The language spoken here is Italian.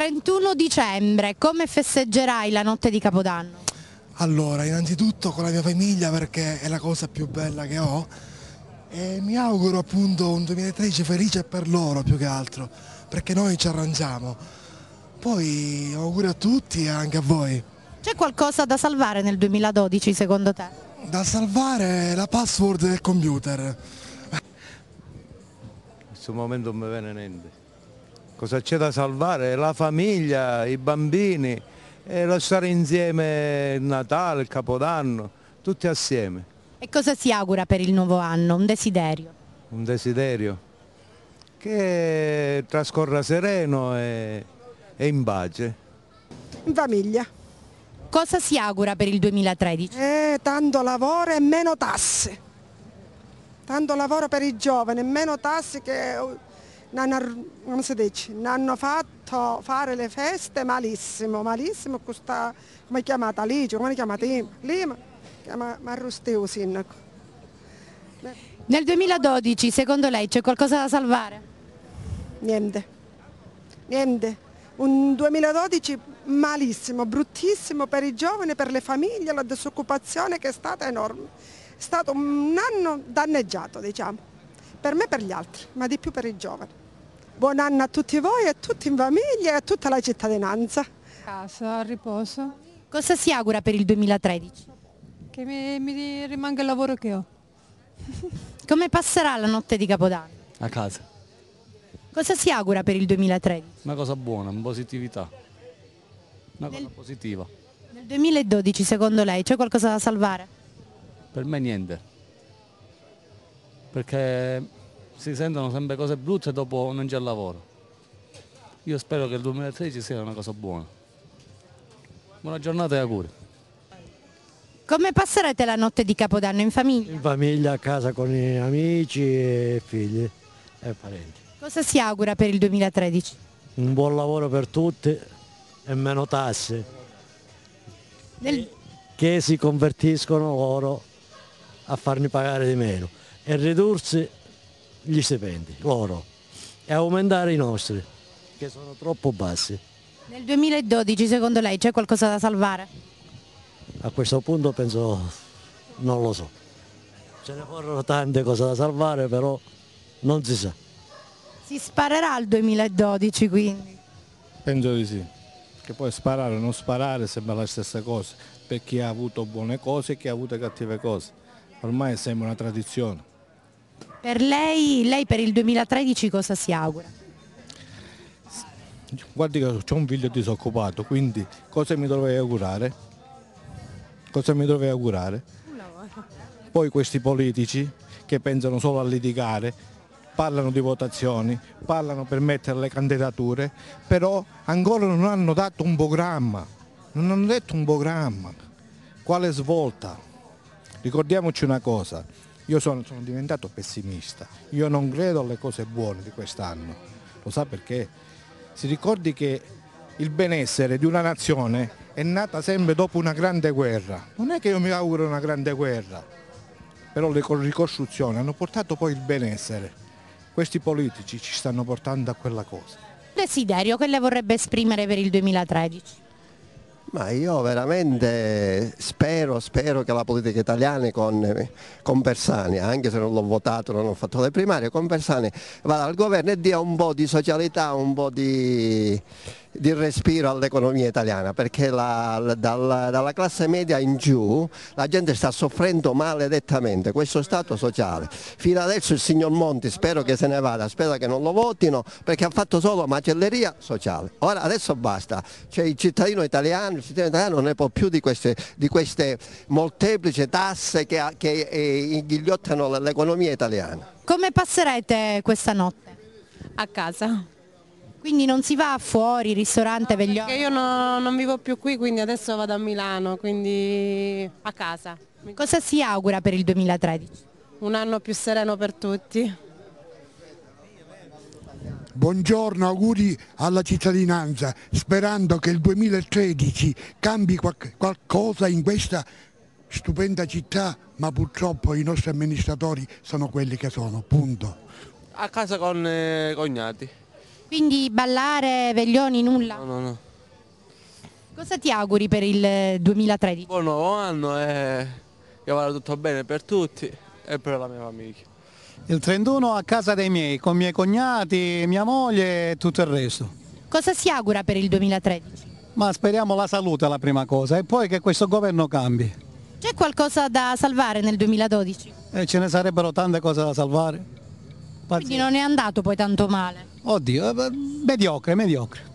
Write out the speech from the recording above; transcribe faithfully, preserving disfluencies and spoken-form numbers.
trentuno dicembre, come festeggerai la notte di Capodanno? Allora, innanzitutto con la mia famiglia perché è la cosa più bella che ho e mi auguro appunto un duemilatredici felice per loro più che altro, perché noi ci arrangiamo. Poi auguri a tutti e anche a voi. C'è qualcosa da salvare nel duemiladodici secondo te? Da salvare la password del computer. In questo momento non mi viene niente. Cosa c'è da salvare? La famiglia, i bambini, e lo stare insieme il Natale, il Capodanno, tutti assieme. E cosa si augura per il nuovo anno? Un desiderio? Un desiderio che trascorra sereno e, e in pace. In famiglia. Cosa si augura per il duemilatredici? Eh, tanto lavoro e meno tasse. Tanto lavoro per i giovani e meno tasse che non, come si dice, ne hanno fatto fare le feste malissimo, malissimo. Questa, come è chiamata? Licio, come è chiamata? Lima, ma arrosteo sindaco. Nel duemiladodici secondo lei c'è qualcosa da salvare? Niente, niente. Un duemiladodici malissimo, bruttissimo per i giovani, per le famiglie, la disoccupazione che è stata enorme. È stato un anno danneggiato, diciamo, per me e per gli altri, ma di più per i giovani. Buon anno a tutti voi, a tutti in famiglia e a tutta la cittadinanza. Casa, a riposo. Cosa si augura per il duemilatredici? Che mi, mi rimanga il lavoro che ho. Come passerà la notte di Capodanno? A casa. Cosa si augura per il duemilatredici? Una cosa buona, una positività. Una Nel... cosa positiva. Nel duemiladodici secondo lei c'è qualcosa da salvare? Per me niente. Perché si sentono sempre cose brutte e dopo non c'è lavoro. Io spero che il duemilatredici sia una cosa buona. Buona giornata e auguri. Come passerete la notte di Capodanno in famiglia? In famiglia, a casa con i amici e figli e parenti. Cosa si augura per il duemilatredici? Un buon lavoro per tutti e meno tasse. Nel... Che si convertiscono loro a farne pagare di meno e ridursi gli stipendi loro e aumentare i nostri che sono troppo bassi. Nel duemiladodici secondo lei c'è qualcosa da salvare? A questo punto penso, non lo so. Ce ne vorranno tante cose da salvare, però non si sa. Si sparerà al duemiladodici quindi? Penso di sì, che poi sparare o non sparare sembra la stessa cosa, per chi ha avuto buone cose e chi ha avuto cattive cose. Ormai sembra una tradizione. Per lei, lei per il duemilatredici cosa si augura? Guardi che ho un figlio disoccupato, quindi cosa mi dovrei augurare? Cosa mi dovrei augurare? Poi questi politici che pensano solo a litigare, parlano di votazioni, parlano per mettere le candidature, però ancora non hanno dato un programma, non hanno detto un programma. Quale svolta? Ricordiamoci una cosa, io sono, sono diventato pessimista, io non credo alle cose buone di quest'anno, lo sa perché? Si ricordi che il benessere di una nazione è nata sempre dopo una grande guerra, non è che io mi auguro una grande guerra, però le ricostruzioni hanno portato poi il benessere. Questi politici ci stanno portando a quella cosa. Desiderio che lei vorrebbe esprimere per il duemilatredici? Ma io veramente spero, spero che la politica italiana con, con Bersani, anche se non l'ho votato, non ho fatto le primarie, con Bersani vada al governo e dia un po' di socialità, un po' di, di respiro all'economia italiana, perché la, la, dalla, dalla classe media in giù la gente sta soffrendo maledettamente questo stato sociale. Fino adesso il signor Monti spero che se ne vada, spero che non lo votino, perché ha fatto solo macelleria sociale. Ora adesso basta, cioè il cittadino italiano, il cittadino italiano non ne può più di queste, di queste molteplici tasse che, che eh, inghiottano l'economia italiana. Come passerete questa notte? A casa. Quindi non si va fuori, ristorante, veglione? Perché io no, non vivo più qui, quindi adesso vado a Milano, quindi a casa. Cosa si augura per il duemilatredici? Un anno più sereno per tutti. Buongiorno, auguri alla cittadinanza, sperando che il duemilatredici cambi qual- qualcosa in questa stupenda città, ma purtroppo i nostri amministratori sono quelli che sono, punto. A casa con eh, cognati. Quindi ballare, veglioni, nulla? No, no, no. Cosa ti auguri per il duemilatredici? Buon nuovo anno e che vada tutto bene per tutti e per la mia famiglia. Il trentuno a casa dei miei, con i miei cognati, mia moglie e tutto il resto. Cosa si augura per il duemilatredici? Ma speriamo la salute la prima cosa e poi che questo governo cambi. C'è qualcosa da salvare nel duemiladodici? E ce ne sarebbero tante cose da salvare. Quindi non è andato poi tanto male? Oddio, mediocre, mediocre.